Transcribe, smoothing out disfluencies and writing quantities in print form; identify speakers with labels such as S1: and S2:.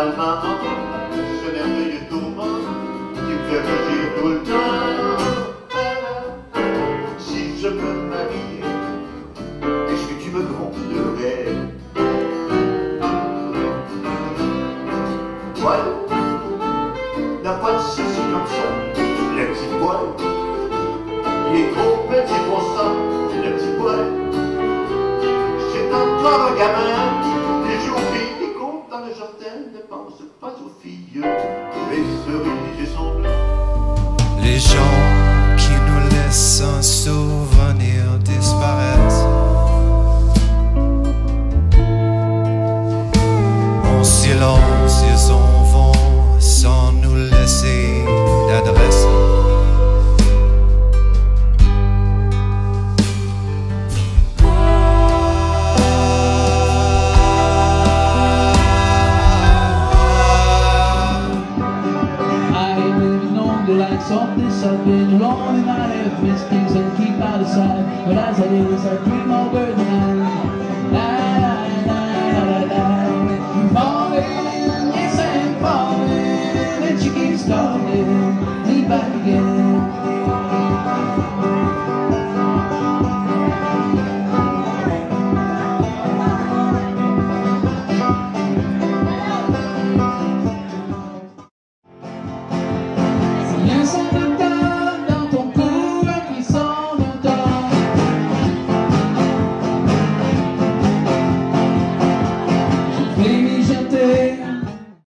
S1: mal, maman, ce merveilleux tourment qui me fait rugir tout le temps. Si je peux m'habiller, est-ce que tu me gronderais? Poil n'a pas de souci comme ça, le petit poil. Il est trop petit pour ça, le petit poil. C'est encore un gamin, les jours filles, il court dans le jardin, ne pense pas aux filles. Les cerisiers sont blancs.
S2: Les gens qui nous laissent un souvenir disparaissent. En silence, ils s'en vont sans nous laisser d'adresse.
S3: Like soft this, I've been alone and I have missed things and keep out of sight. But as it is, I dream over the night.